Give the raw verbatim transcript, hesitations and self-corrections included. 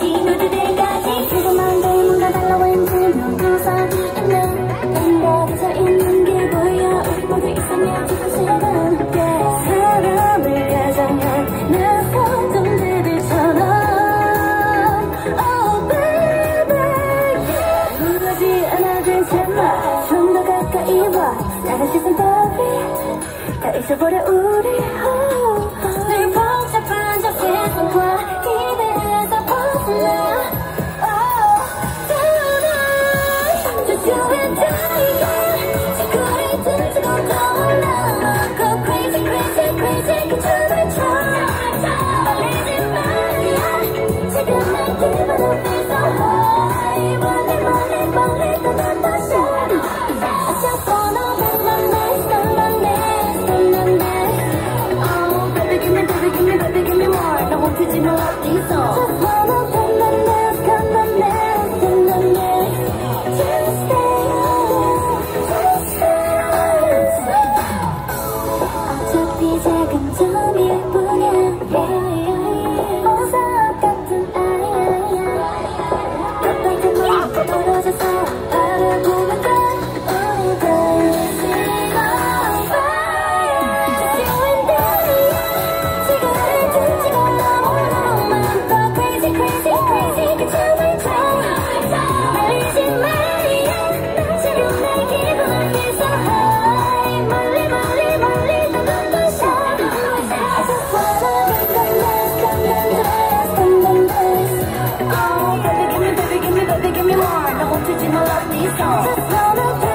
모두 돼가지 궁금한 게 뭔가 달라 왠지 눈구석이 있는 땡겨져 있는 게 보여 우리 모두 있으면 좋은 시간 사람을 가장한 내 혼종들처럼 Oh baby 무너지 않아 괜찮아 좀 더 가까이 와 다른 시선 따위 다 잊어버려 우리 늘 복잡한 저 세상과 기대에서 벗어나 Oh tonight 주저한 따위가 지구를 던지고 떠올라 Go crazy crazy crazy 그 춤을 춰 떨리지 말이야 지금 날 기분 앞에서 high 멀리 멀리 멀리 떠난다 shine I just wanna be my nice my nice my nice Oh baby give me baby give me baby give me more 나 멈추지 마 어디서 Just wanna be my nice my nice my nice Just stay just stay 어차피 작은 점일 뿐이야 보석 같은 아이야 똑같은 맘 떨어져서 바라보면 돼 우리 다시 on fire You and I 지구를 던지고 넘어오만 더 crazy crazy crazy 그 춤을 춰 말리지 말이야 지금 내 기분 앞에서 high 멀리 멀리 멀리 떠난다 shine I just wanna be the last come and dance come and dance Oh baby give me baby give me baby give me more 나 멈추지 마 어디서 Just wanna